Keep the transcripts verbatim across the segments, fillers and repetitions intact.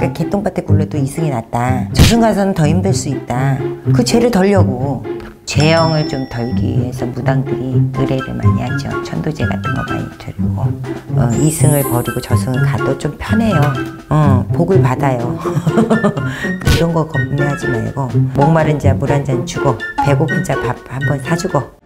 그러니까 개똥밭에 굴러도 이승이 낫다. 저승 가서는 더 힘들 수 있다. 그 죄를 덜려고 죄영을 좀 덜기 위해서 무당들이 의뢰를 많이 하죠. 천도제 같은 거 많이 드리고 어, 이승을 버리고 저승을 가도 좀 편해요. 어, 복을 받아요. 그런 거 겁내하지 말고 목마른 자 물 한 잔 주고 배고픈 자 밥 한 번 사주고.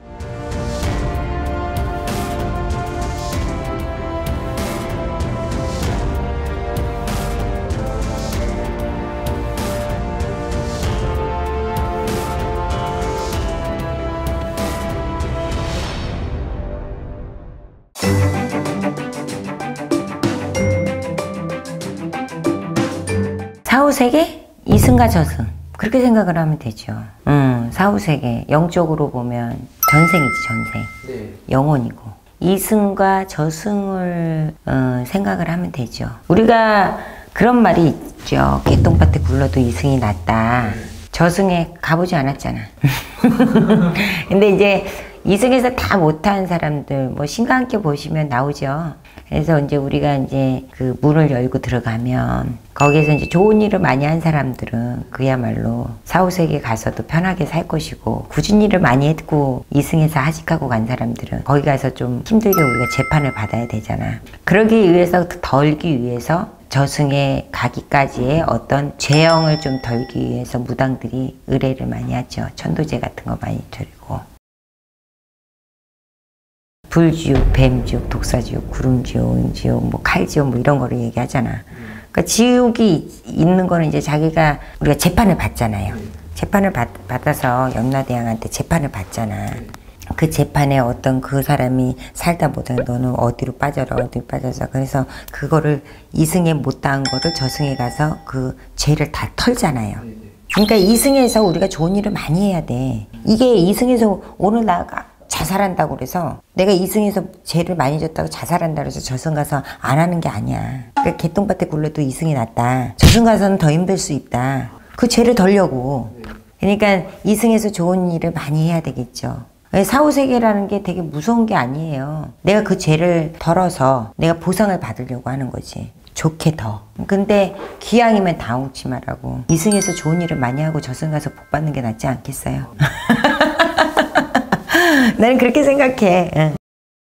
사후세계? 이승과 저승 그렇게 생각을 하면 되죠. 음, 사후세계 영적으로 보면 전생이지 전생. 네. 영혼이고 이승과 저승을 어, 생각을 하면 되죠. 우리가 그런 말이 있죠. 개똥밭에 굴러도 이승이 낫다. 저승에 가보지 않았잖아. 근데 이제 이승에서 다 못한 사람들 뭐 신과 함께 보시면 나오죠. 그래서 이제 우리가 이제 그 문을 열고 들어가면 거기에서 이제 좋은 일을 많이 한 사람들은 그야말로 사후세계 가서도 편하게 살 것이고 굳은 일을 많이 했고 이승에서 하직하고 간 사람들은 거기 가서 좀 힘들게 우리가 재판을 받아야 되잖아. 그러기 위해서 덜기 위해서 저승에 가기까지의 어떤 죄영을 좀 덜기 위해서 무당들이 의뢰를 많이 하죠. 천도제 같은 거 많이 드리고 불지옥, 뱀지옥, 독사지옥, 구름지옥, 은지옥, 뭐 칼지옥 뭐 이런 거를 얘기하잖아. 그러니까 지옥이 있는 거는 이제 자기가 우리가 재판을 받잖아요. 재판을 받, 받아서 염라대왕한테 재판을 받잖아. 그 재판에 어떤 그 사람이 살다 보다 너는 어디로 빠져라 어디로 빠져서 그래서 그거를 이승에 못당한 거를 저승에 가서 그 죄를 다 털잖아요. 그러니까 이승에서 우리가 좋은 일을 많이 해야 돼. 이게 이승에서 오늘 나가 자살한다고 그래서 내가 이승에서 죄를 많이 졌다고 자살한다고 해서 저승 가서 안 하는 게 아니야. 그러니까 개똥밭에 굴러도 이승이 낫다. 저승 가서는 더 힘들 수 있다. 그 죄를 덜려고. 그러니까 이승에서 좋은 일을 많이 해야 되겠죠. 사후세계라는 게 되게 무서운 게 아니에요. 내가 그 죄를 덜어서 내가 보상을 받으려고 하는 거지. 좋게 더. 근데 기왕이면 다홍치마라고. 이승에서 좋은 일을 많이 하고 저승 가서 복 받는 게 낫지 않겠어요? 나는 그렇게 생각해. 응.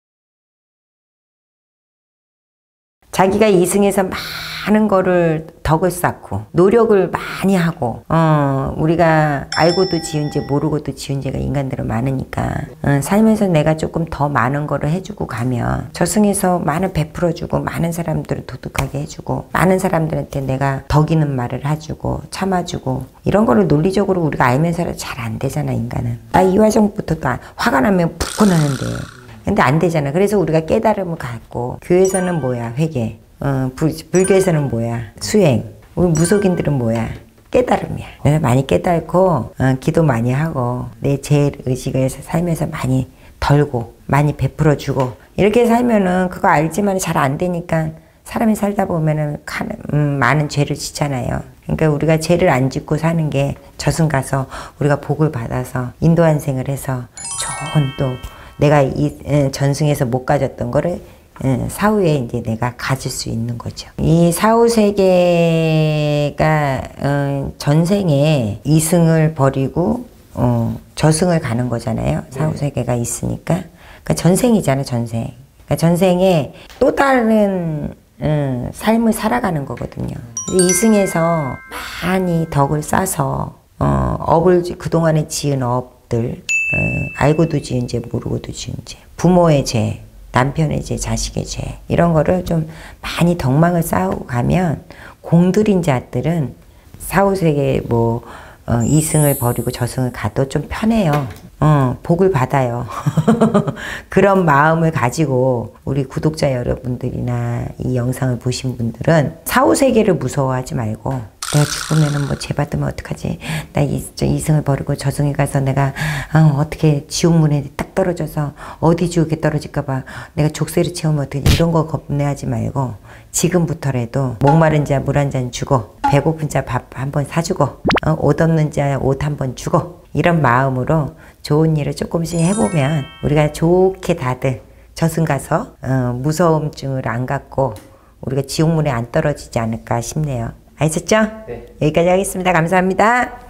자기가 이승에서 많은 거를 덕을 쌓고 노력을 많이 하고 어, 우리가 알고도 지은 죄 모르고도 지은 죄가 인간들은 많으니까 어, 살면서 내가 조금 더 많은 거를 해주고 가면 저승에서 많은 베풀어주고 많은 사람들을 도둑하게 해주고 많은 사람들한테 내가 덕이는 말을 해주고 참아주고 이런 거를 논리적으로 우리가 알면서 잘 안 되잖아. 인간은. 나 이화정부터 또 화가 나면 붓고 나는데 근데 안 되잖아. 그래서 우리가 깨달음을 갖고 교회에서는 뭐야? 회개. 어, 불, 불교에서는 뭐야? 수행. 우리 무속인들은 뭐야? 깨달음이야. 그래서 많이 깨닫고 어, 기도 많이 하고 내 죄의식을 살면서 많이 덜고 많이 베풀어주고 이렇게 살면은 그거 알지만 잘 안 되니까 사람이 살다 보면은 음, 많은 죄를 짓잖아요. 그러니까 우리가 죄를 안 짓고 사는 게 저승 가서 우리가 복을 받아서 인도환생을 해서 좋은 또 내가 이 전승에서 못 가졌던 거를 사후에 이제 내가 가질 수 있는 거죠. 이 사후 세계가 전생에 이승을 버리고 저승을 가는 거잖아요. 사후 세계가 있으니까. 그러니까 전생이잖아, 전생. 그러니까 전생에 또 다른 삶을 살아가는 거거든요. 이승에서 많이 덕을 쌓아서 업을 그동안에 지은 업들 어, 알고도 지은 죄 모르고도 지은 죄 부모의 죄 남편의 죄 자식의 죄 이런 거를 좀 많이 덕망을 쌓고 가면 공들인 자들은 사후세계 뭐 어, 이승을 버리고 저승을 가도 좀 편해요. 어, 복을 받아요. 그런 마음을 가지고 우리 구독자 여러분들이나 이 영상을 보신 분들은 사후세계를 무서워하지 말고 내가 죽으면은 뭐 죄 받으면 어떡하지? 나 이, 이승을 버리고 저승에 가서 내가 어, 어떻게 지옥문에 딱 떨어져서 어디 지옥에 떨어질까봐 내가 족쇄를 채우면 어떡하지? 이런 거 겁내하지 말고 지금부터라도 목마른 자 물 한 잔 주고 배고픈 자 밥 한 번 사주고 어, 옷 없는 자 옷 한 번 주고 이런 마음으로 좋은 일을 조금씩 해보면 우리가 좋게 다들 저승 가서 어, 무서움증을 안 갖고 우리가 지옥문에 안 떨어지지 않을까 싶네요. 아셨죠? 네. 여기까지 하겠습니다. 감사합니다.